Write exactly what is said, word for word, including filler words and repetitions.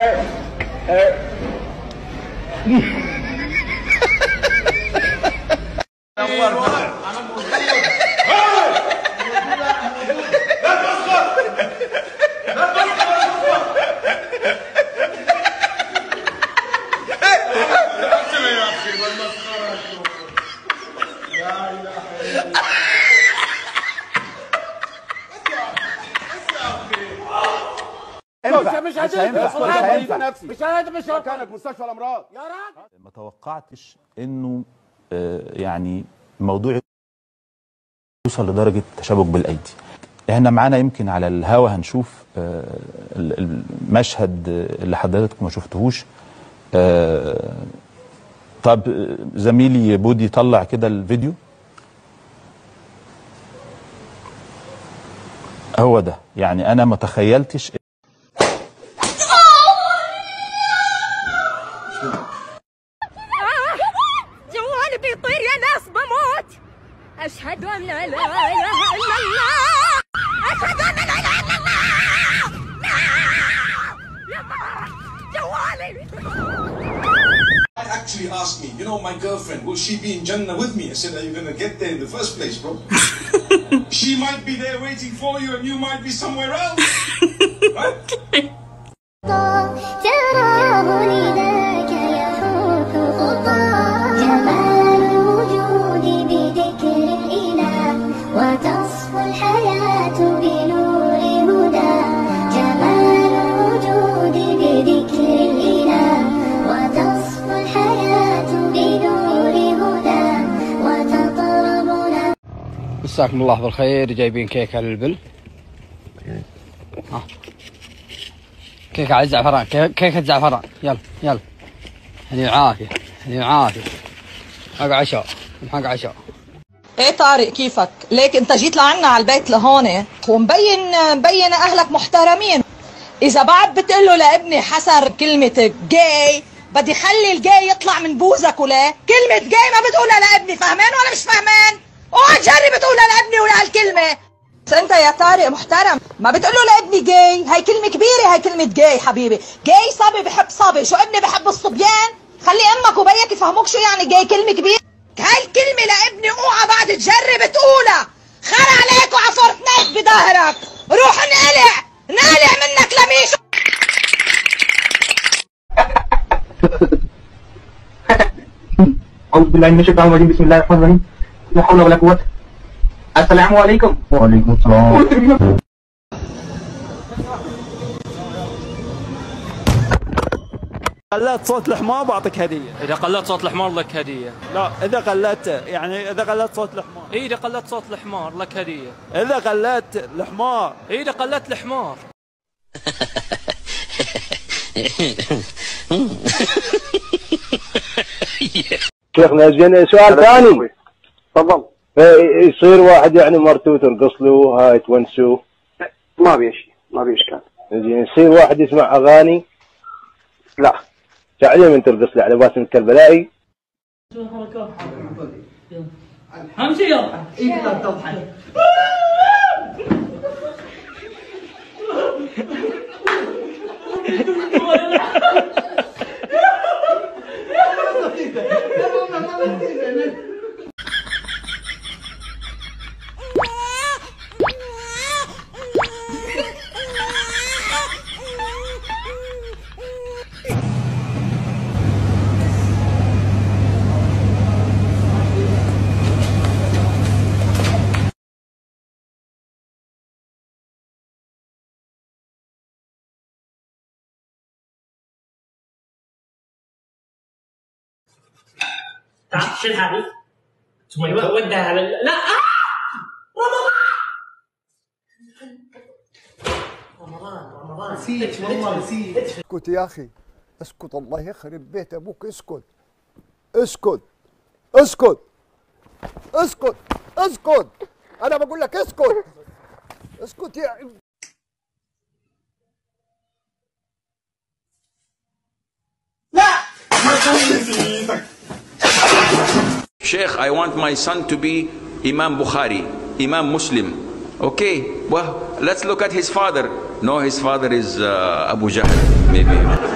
مش هينفع مش هينفع مش مكانك مستشفى الامراض يا راجل. ما توقعتش انه يعني الموضوع يوصل لدرجه تشابك بالايدي. احنا معانا يمكن على الهوا هنشوف المشهد اللي حضراتكم ما شفتوهوش. طب زميلي بودي طلع كده الفيديو. هو ده، يعني انا ما تخيلتش. جوالي بيطير يا ناس، بموت. أشهد أن لا إله إلا الله، أشهد أن لا إله إلا الله. جوالي. Actually asked me, you know, my girlfriend, will she be in Jannah with me? I said, are you going to get there in the first place, bro? She might be there waiting for you and you might be somewhere else. Right? وتصفو الحياة بنور هدى، جمال الوجود بذكر الإله، وتصفو الحياة بنور هدى، وتطربنا. مساكم الله بالخير. جايبين كيكة للبل. ها كيكة على الزعفران، كيكة زعفران. يلا يلا، هني عافية هني عافية. حق عشاء حق عشاء. ايه طارق كيفك؟ ليك انت جيت لعنا على البيت لهون ومبين مبين اهلك محترمين. اذا بعد بتقول له لابني حسر كلمة جاي، بدي خلي الجاي يطلع من بوزك. ولا كلمة جاي ما بتقولها لابني، فهمان ولا مش فهمان؟ اوعى تجرب تقولها لابني ولا هالكلمة. بس انت يا طارق محترم ما بتقول له لابني جاي، هاي كلمة كبيرة، هاي كلمة جاي حبيبي. جاي صبي بحب صبي، شو ابني بحب الصبيان؟ خلي امك وبيك يفهموك شو يعني جاي كلمة كبيرة. هاي الكلمة لابني اوعى بعد تجرب تقولها، خر عليك وعفرت نايك بظهرك. روح انقلع نقلع منك لميشو. أعوذ بالله من الشيطان الرجيم، بسم الله الرحمن الرحيم، لا حول ولا قوة. السلام عليكم. وعليكم السلام. قلت صوت الحمار بعطيك هديه. اذا قلت صوت الحمار لك هديه. لا اذا قلت يعني اذا قلت صوت الحمار. اي اذا قلت صوت الحمار لك هديه. اذا قلت الحمار. اي اذا قلت الحمار. شيخنا زين سؤال ثاني. تفضل. يصير واحد يعني مرته ترقص له هاي تونسوه. ما بي شيء، ما بي اشكال. زين يصير واحد يسمع اغاني؟ لا. تعلم من ترقص لي على باسم الكربلائي. امشي يلا. اي تضحك. تعرف شو الحادث؟ ثم ودها على لا رمضان رمضان نسيت والله نسيت. اسكت يا اخي اسكت، الله يخرب بيت ابوك. اسكت اسكت اسكت اسكت اسكت، انا بقول لك اسكت اسكت يا Sheikh, I want my son to be Imam Bukhari, Imam Muslim. Okay, well, let's look at his father. No, his father is uh, Abu Jahl, maybe.